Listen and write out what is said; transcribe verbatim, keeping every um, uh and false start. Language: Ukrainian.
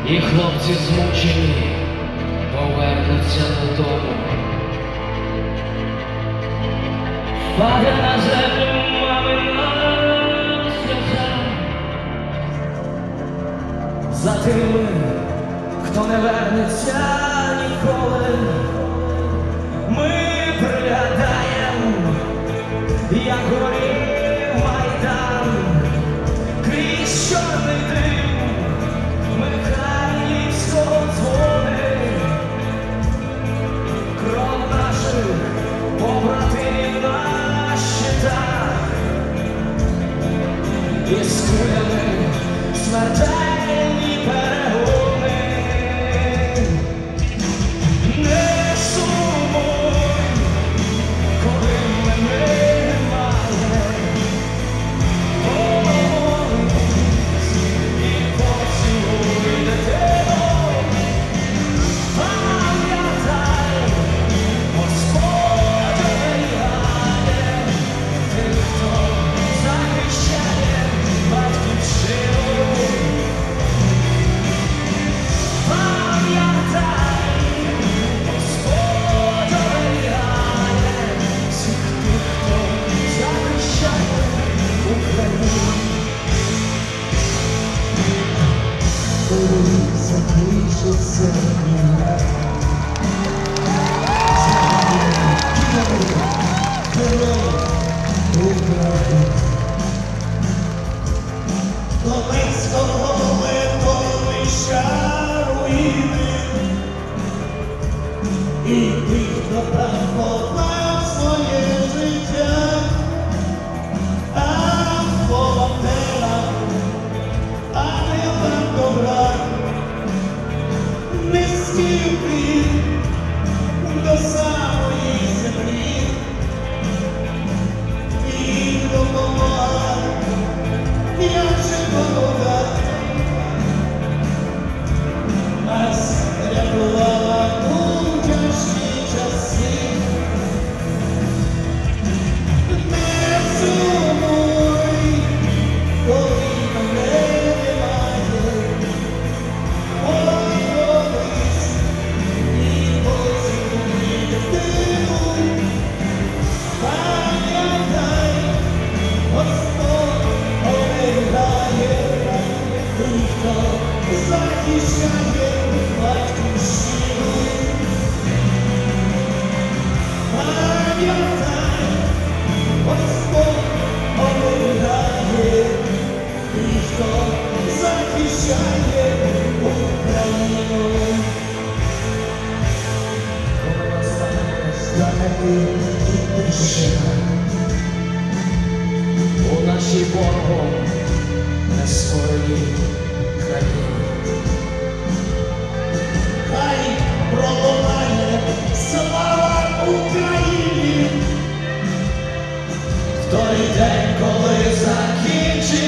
і хлопці змучені повернуться додому. Паде на землю мамина сльоза за тими, хто не вернеться ніколи. Ми пригадаємо, як горів Майдан крізь чорний дим Михайлівського дзвони. Кров наших побратимів на щитах і з кулями смертельні перегони. Не сумуй, коли мене немає, помолись і поцілуй дитину. Пам'ятай, Господь оберігає тих, хто захищає батьківщину. Пам'ятай, Господь оберігає всіх тих, хто захищає Україну. Коли закінчиться війна, Донецького литовища руїни, і тих, хто там поклав своє життя, а волонтерам, ангелам добра, низький уклін до самої землі. І допомога, як же погода, нас рятувала у тяжкі часи. Не сумуй, коли мене немає, помолись і поцілуй дитину. Пам'ятай, Господь оберігає тих, хто захищає батьківщину. Пам'ятай, Господь оберігає тих, хто захищає Україну. Коли настане знаменитий тишина, У нашій Богом нескореній країні. хай пролунає слава Україні. В той день, коли закінчиться